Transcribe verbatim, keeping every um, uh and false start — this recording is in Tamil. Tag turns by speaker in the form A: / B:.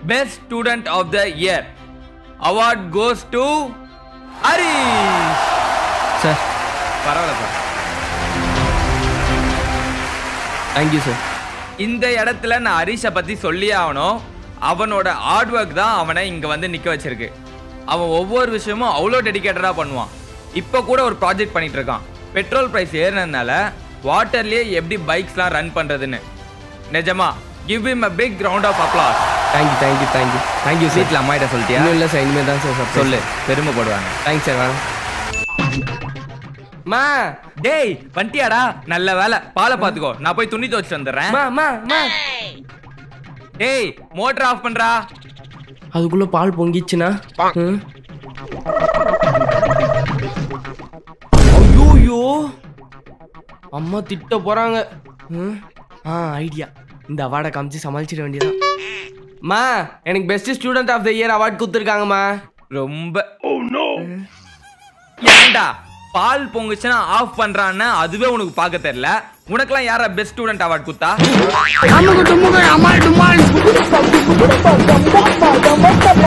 A: Best student of the year award goes to Harish
B: sir.
A: பரவாயில்ல சார்.
B: Thank you sir.
A: இந்த இடத்துல நான் ஹரிஷை பத்தி சொல்லியே ஆகணும். அவனோட ஹார்ட் ஒர்க் தான் அவனை இங்க வந்து நிக்க வச்சிருக்கு. அவன் ஒவ்வொரு விஷயமும் அவ்வளோ டெடிகேட்டடா பண்ணுவான். இப்போ கூட ஒரு ப்ராஜெக்ட் பண்ணிட்டு இருக்கான். பெட்ரோல் பிரைஸ் ஏறினதுனால வாட்டர்லயே எப்படி பைக்ஸ்லாம் ரன் பண்றதுன்னு. நிஜமா give him a big round of applause.
B: Thank you thank you thank you thank you sir.
A: வீட்டில் அம்மாயிட்ட சொல்லிட்டியா?
B: இன்னும் இல்லை சார், இனிமேல் தான் சார்
A: சொல்லு, பெருமைப்படுவாங்க.
B: Thanks sir. வாங்க மா.
A: டேய் வண்டியாடா, நல்ல வேலை. பாலை பாத்துக்கோ, நான் போய் துணி துவச்சிட்டு வந்துடுறேன்.
B: மா மா மா.
A: டேய் மோட்டர் ஆஃப் பண்றா.
B: அதுக்குள்ள பால் பொங்கிச்சுனா? ஐயோ, அம்மா திட்ட போறாங்க. ஆ ஐடியா, இந்த அவார்டை காமிச்சு சமாளிச்சிட வேண்டியதான். மா, எனக்கு best student of the year award கொடுத்துருக்காங்கம்மா.
A: ரொம்ப ஏண்டா பால் பொங்குச்சுன்னா ஆஃப் பண்றான்னு அதுவே உனக்கு பார்க்க தெரியல. உனக்கெல்லாம் யாரா பெஸ்ட் ஸ்டூடெண்ட் அவார்ட் குத்தா?